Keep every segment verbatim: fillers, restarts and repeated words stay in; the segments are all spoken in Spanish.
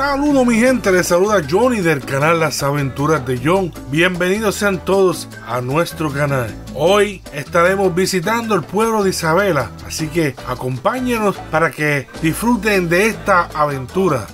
Saludos mi gente, les saluda Johnny del canal Las Aventuras de John. Bienvenidos sean todos a nuestro canal. Hoy estaremos visitando el pueblo de Isabela, así que acompáñenos para que disfruten de esta aventura.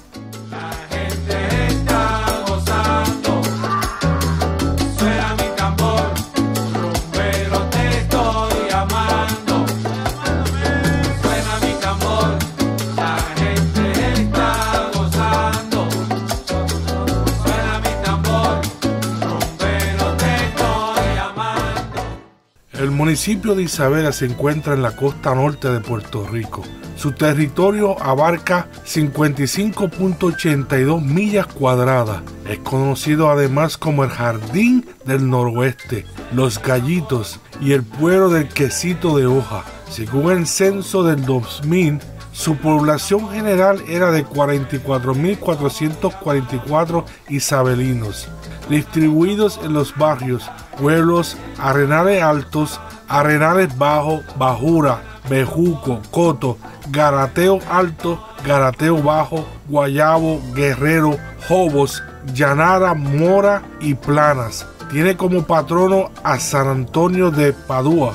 El municipio de Isabela se encuentra en la costa norte de Puerto Rico. Su territorio abarca cincuenta y cinco punto ochenta y dos millas cuadradas. Es conocido además como el Jardín del Noroeste, Los Gallitos y el pueblo del quesito de hoja. Según el censo del dos mil, su población general era de cuarenta y cuatro mil cuatrocientos cuarenta y cuatro isabelinos, distribuidos en los barrios Pueblos, Arenales Altos, Arenales Bajo, Bajura, Bejuco, Coto, Garateo Alto, Garateo Bajo, Guayabo, Guerrero, Jobos, Llanara, Mora y Planas. Tiene como patrono a San Antonio de Padua.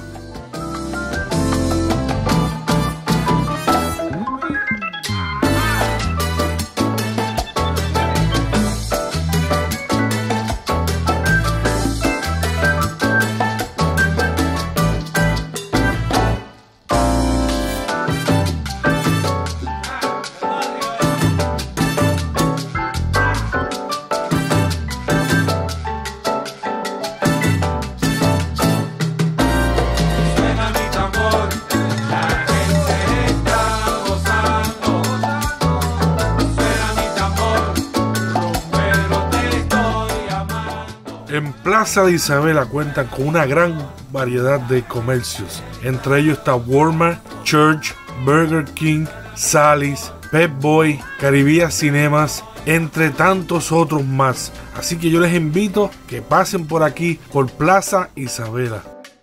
En Plaza de Isabela cuentan con una gran variedad de comercios. Entre ellos está Walmart, Church, Burger King, Sally's, Pep Boy, Caribbean Cinemas, entre tantos otros más. Así que yo les invito a que pasen por aquí, por Plaza Isabela.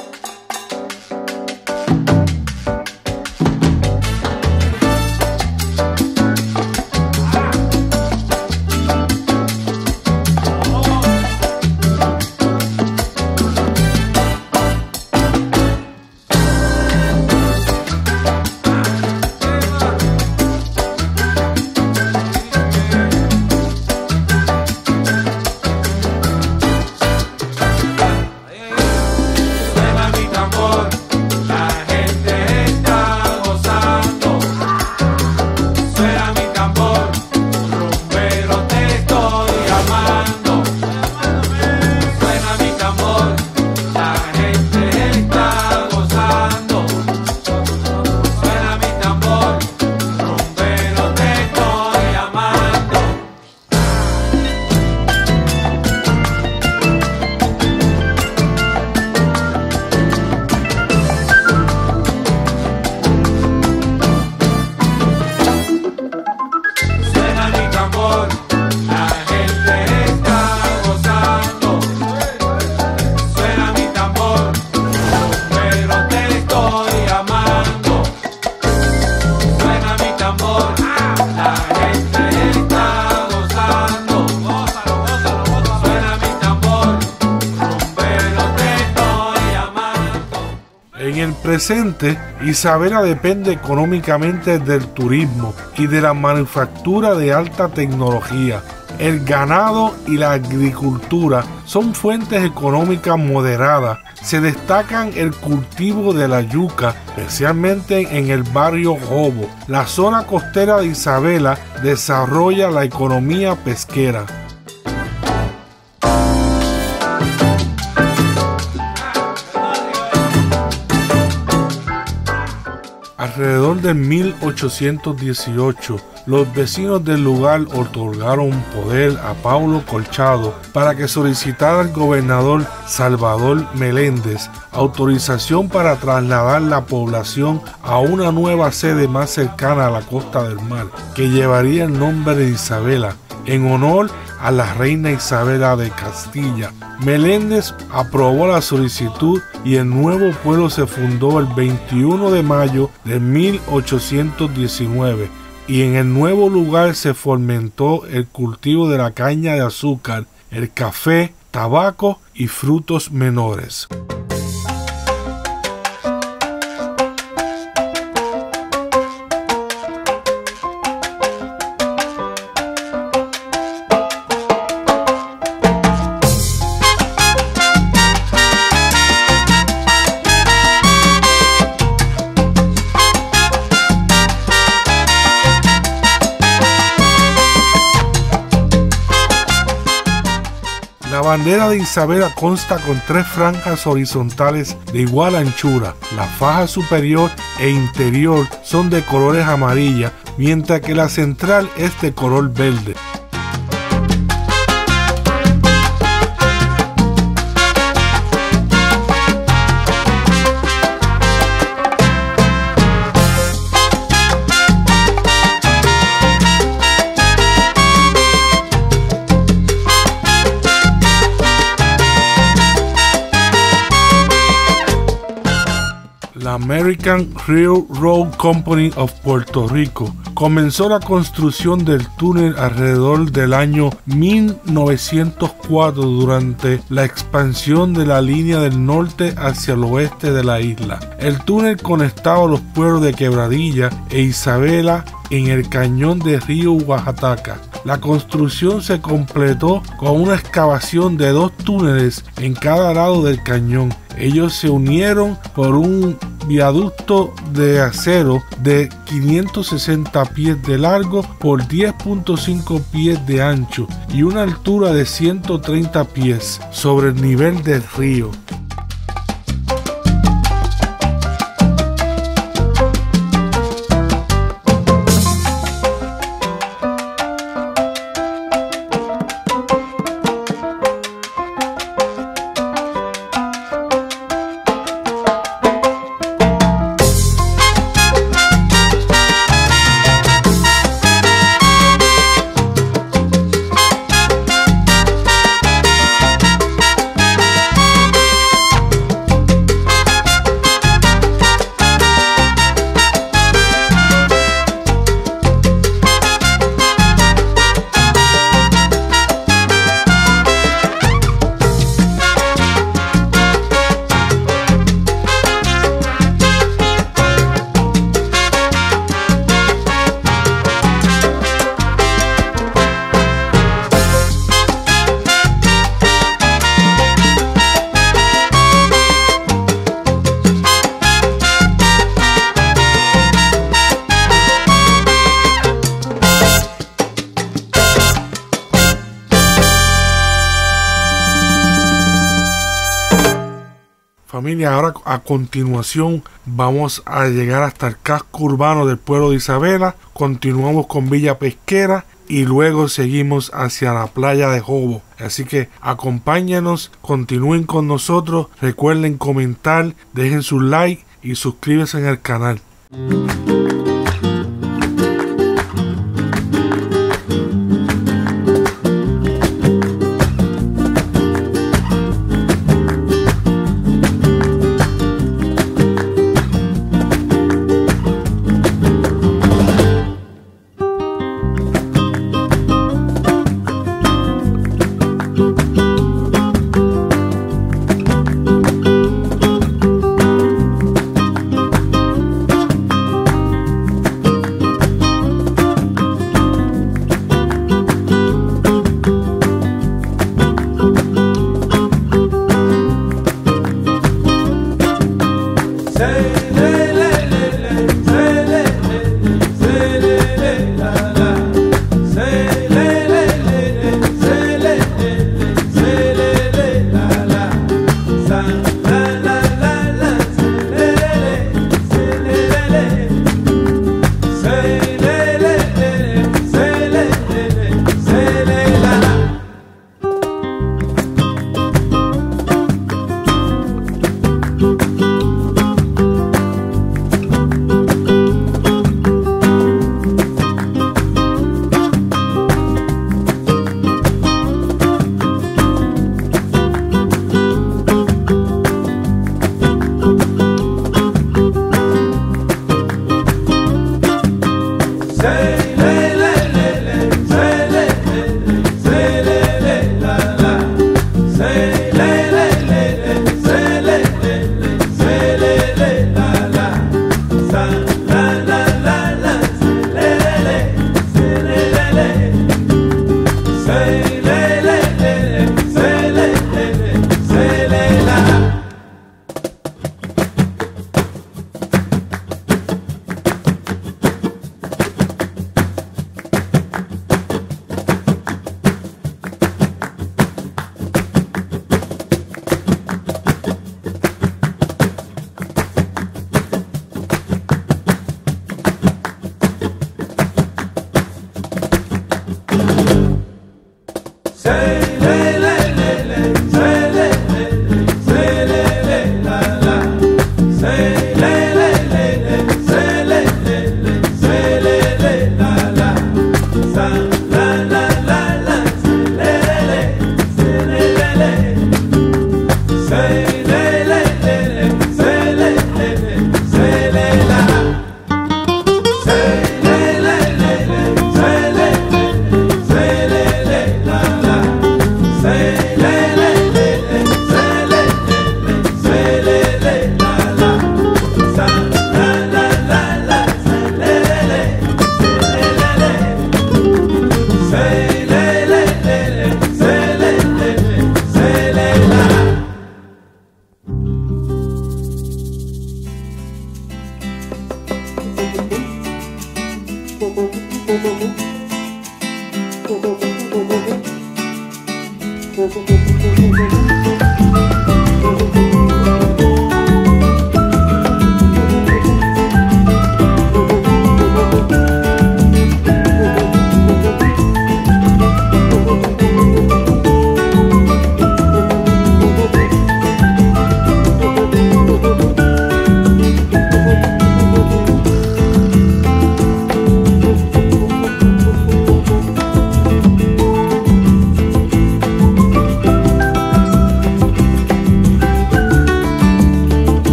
En el presente, Isabela depende económicamente del turismo y de la manufactura de alta tecnología. El ganado y la agricultura son fuentes económicas moderadas. Se destacan el cultivo de la yuca, especialmente en el barrio Jobo. La zona costera de Isabela desarrolla la economía pesquera. Alrededor de mil ochocientos dieciocho, los vecinos del lugar otorgaron poder a Paulo Colchado para que solicitara al gobernador Salvador Meléndez autorización para trasladar la población a una nueva sede más cercana a la costa del mar, que llevaría el nombre de Isabela, en honor a la reina Isabela de Castilla. Meléndez aprobó la solicitud y el nuevo pueblo se fundó el veintiuno de mayo de mil ochocientos diecinueve y en el nuevo lugar se fomentó el cultivo de la caña de azúcar, el café, tabaco y frutos menores. La bandera de Isabela consta con tres franjas horizontales de igual anchura. La faja superior e interior son de colores amarilla, mientras que la central es de color verde. La American Railroad Company of Puerto Rico comenzó la construcción del túnel alrededor del año mil novecientos cuatro durante la expansión de la línea del norte hacia el oeste de la isla. El túnel conectaba los pueblos de Quebradilla e Isabela en el cañón del río Oaxaca. La construcción se completó con una excavación de dos túneles en cada lado del cañón. Ellos se unieron por un viaducto de acero de quinientos sesenta pies de largo por diez punto cinco pies de ancho y una altura de ciento treinta pies sobre el nivel del río. Familia, ahora a continuación vamos a llegar hasta el casco urbano del pueblo de Isabela, continuamos con Villa Pesquera y luego seguimos hacia la playa de Jobo. Así que acompáñanos, continúen con nosotros, recuerden comentar, dejen su like y suscríbanse en el canal.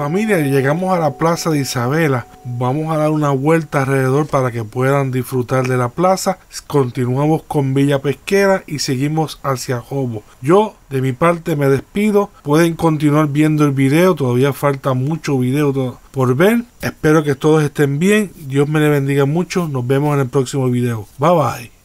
Familia, llegamos a la plaza de Isabela. Vamos a dar una vuelta alrededor para que puedan disfrutar de la plaza. Continuamos con Villa Pesquera y seguimos hacia Jobo. Yo de mi parte me despido. Pueden continuar viendo el video. Todavía falta mucho video por ver. Espero que todos estén bien. Dios me les bendiga mucho. Nos vemos en el próximo video. Bye bye.